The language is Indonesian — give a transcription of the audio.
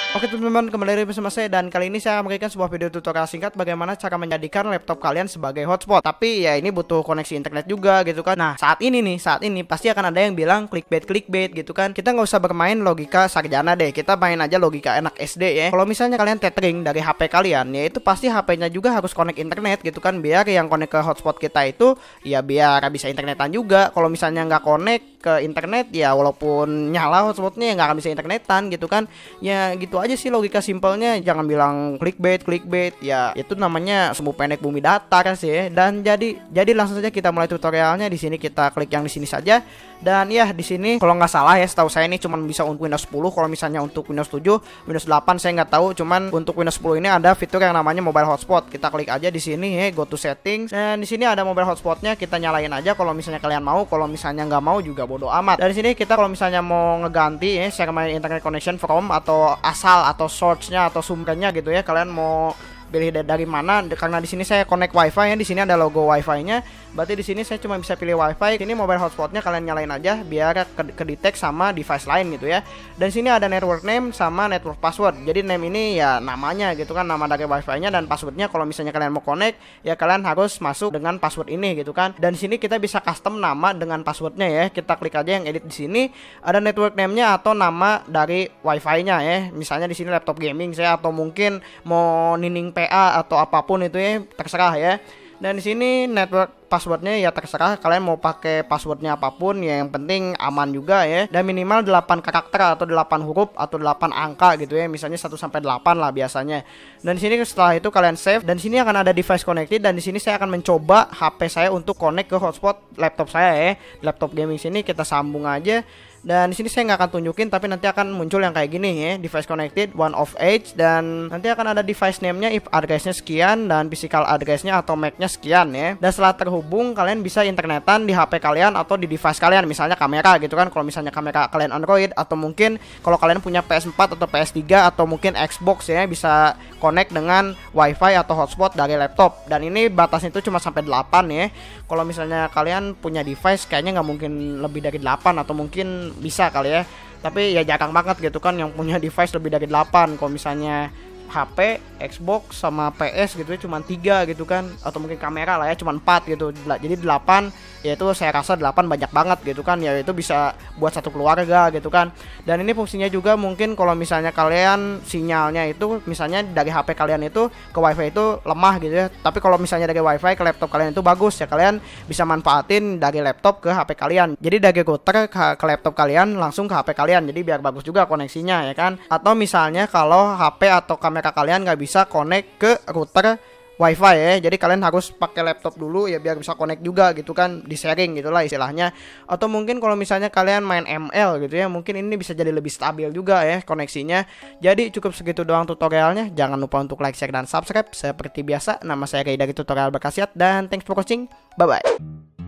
Oke teman-teman, kembali lagi bersama saya dan kali ini saya akan memberikan sebuah video tutorial singkat bagaimana cara menjadikan laptop kalian sebagai hotspot. Tapi ya ini butuh koneksi internet juga gitu kan. Nah saat ini pasti akan ada yang bilang clickbait gitu kan. Kita nggak usah bermain logika sarjana deh, kita main aja logika anak SD ya. Kalau misalnya kalian tethering dari HP kalian, ya itu pasti HP-nya juga harus connect internet gitu kan, biar yang connect ke hotspot kita itu ya biar bisa internetan juga. Kalau misalnya nggak connect ke internet ya walaupun nyala hotspotnya ya nggak akan bisa internetan gitu kan. Ya gitu aja sih logika simpelnya, jangan bilang clickbait ya, itu namanya sumbu pendek bumi datar sih ya. Dan jadi langsung saja kita mulai tutorialnya. Di sini kita klik yang di sini saja. Dan ya di sini kalau nggak salah ya, setahu saya ini cuma bisa untuk Windows 10. Kalau misalnya untuk Windows 7, Windows 8 saya nggak tahu. Cuman untuk Windows 10 ini ada fitur yang namanya mobile hotspot. Kita klik aja di sini ya, go to settings. Dan di sini ada mobile hotspotnya, kita nyalain aja kalau misalnya kalian mau. Kalau misalnya nggak mau juga bodo amat. Dari sini kita kalau misalnya mau ngeganti ya share my internet connection from atau asal atau source-nya atau sumbernya gitu ya, kalian mau pilih dari mana. Karena di sini saya connect wifi ya, di sini ada logo wifi-nya, berarti di sini saya cuma bisa pilih wifi. Ini mobile hotspotnya kalian nyalain aja biar ke-detect sama device lain gitu ya. Dan sini ada network name sama network password. Jadi name ini ya namanya gitu kan, nama dari wifi-nya, dan passwordnya kalau misalnya kalian mau connect ya kalian harus masuk dengan password ini gitu kan. Dan di sini kita bisa custom nama dengan passwordnya ya. Kita klik aja yang edit. Di sini ada network name-nya atau nama dari wifi-nya ya. Misalnya di sini laptop gaming saya, atau mungkin mau nining PA atau apapun itu ya, terserah ya. Dan di sini network passwordnya ya terserah kalian mau pakai passwordnya apapun ya, yang penting aman juga ya. Dan minimal 8 karakter atau 8 huruf atau 8 angka gitu ya, misalnya 1 sampai 8 lah biasanya. Dan di sini setelah itu kalian save, dan di sini akan ada device connected, dan di sini saya akan mencoba HP saya untuk connect ke hotspot laptop saya ya. Laptop gaming sini kita sambung aja. Dan di sini saya nggak akan tunjukin, tapi nanti akan muncul yang kayak gini ya, device connected one of each, dan nanti akan ada device name-nya, IP address-nya sekian, dan physical address-nya atau MAC-nya sekian ya. Dan setelah terhubung kalian bisa internetan di HP kalian atau di device kalian, misalnya kamera gitu kan. Kalau misalnya kamera kalian Android, atau mungkin kalau kalian punya PS4 atau PS3 atau mungkin Xbox ya, bisa connect dengan WiFi atau hotspot dari laptop. Dan ini batasnya itu cuma sampai 8 ya. Kalau misalnya kalian punya device kayaknya nggak mungkin lebih dari 8, atau mungkin bisa kali ya, tapi ya jarang banget gitu kan yang punya device lebih dari 8. Kalau misalnya HP, Xbox sama PS gitu ya cuma 3 gitu kan, atau mungkin kamera lah ya cuma 4 gitu. Jadi 8 ya itu saya rasa 8 banyak banget gitu kan, ya itu bisa buat satu keluarga gitu kan. Dan ini fungsinya juga mungkin kalau misalnya kalian sinyalnya itu misalnya dari HP kalian itu ke WiFi itu lemah gitu ya, tapi kalau misalnya dari WiFi ke laptop kalian itu bagus ya, kalian bisa manfaatin dari laptop ke HP kalian. Jadi dari router ke laptop kalian langsung ke HP kalian, jadi biar bagus juga koneksinya ya kan. Atau misalnya kalau HP atau kamera kalian nggak bisa connect ke router WiFi ya, jadi kalian harus pakai laptop dulu ya biar bisa connect juga gitu kan, di sharing gitulah istilahnya. Atau mungkin kalau misalnya kalian main ML gitu ya, mungkin ini bisa jadi lebih stabil juga ya koneksinya. Jadi cukup segitu doang tutorialnya. Jangan lupa untuk like, share, dan subscribe. Seperti biasa, nama saya Ray dari Tutorial Berkhasiat, dan thanks for watching. Bye bye.